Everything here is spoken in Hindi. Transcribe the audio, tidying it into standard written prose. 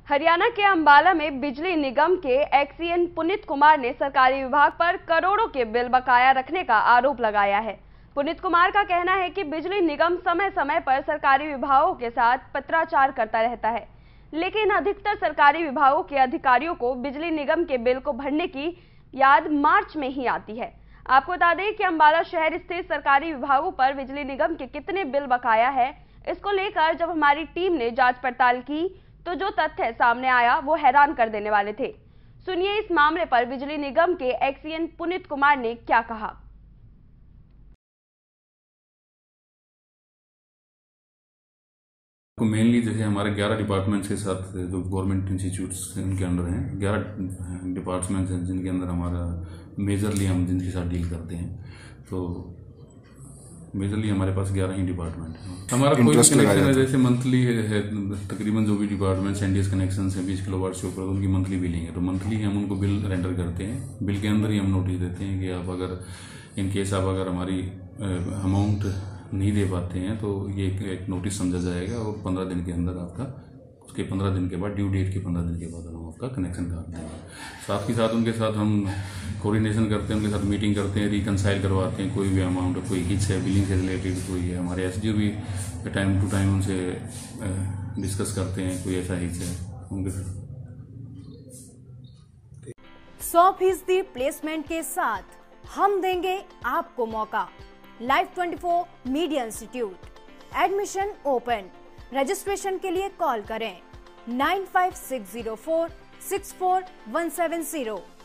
हरियाणा के अंबाला में बिजली निगम के एक्सीएन पुनीत कुमार ने सरकारी विभाग पर करोड़ों के बिल बकाया रखने का आरोप लगाया है। पुनीत कुमार का कहना है कि बिजली निगम समय समय पर सरकारी विभागों के साथ पत्राचार करता रहता है, लेकिन अधिकतर सरकारी विभागों के अधिकारियों को बिजली निगम के बिल को भरने की याद मार्च में ही आती है। आपको बता दें कि अंबाला शहर स्थित सरकारी विभागों पर बिजली निगम के कितने बिल बकाया है, इसको लेकर जब हमारी टीम ने जांच पड़ताल की तो जो तथ्य सामने आया वो हैरान कर देने वाले थे। सुनिए इस मामले पर बिजली निगम के एक्सीएन पुनीत कुमार ने क्या कहा। मेनली जैसे हमारे 11 डिपार्टमेंट्स के साथ जो गवर्नमेंट इंस्टीट्यूट्स उनके अंडर हैं, 11 डिपार्टमेंट्स हैं जिनके अंदर हमारा मेजरली हम जिनके साथ डील करते हैं। तो मेजरली हमारे पास 11 ही डिपार्टमेंट है। हमारा कोई भी कनेक्शन है, जैसे मंथली है तकरीबन जो भी डिपार्टमेंट्स एनडीएस कनेक्शन है 20 किलोवाट से ऊपर, उनकी मंथली बिलिंग है। तो मंथली हम उनको बिल रेंडर करते हैं। बिल के अंदर ही हम नोटिस देते हैं कि आप अगर इन केस आप अगर हमारी अमाउंट नहीं दे पाते हैं तो ये एक नोटिस समझा जाएगा और 15 दिन के अंदर आपका, उसके 15 दिन के बाद, ड्यू डेट के 15 दिन के बाद हम आपका कनेक्शन काट देंगे। साथ ही साथ उनके साथ हम कोऑर्डिनेशन करते हैं, उनके साथ मीटिंग करते हैं, रिकनसाइल करवाते हैं। कोई भी अमाउंट, कोई हिच है बिलिंग से रिलेटेड, कोई है हमारे एसडीओ भी टाइम टू टाइम उनसे डिस्कस करते हैं, कोई ऐसा हिच है उनके साथ। 100% प्लेसमेंट के साथ हम देंगे आपको मौका। Life 24 media institute, admission open. Registration के लिए कॉल करें 9560464170।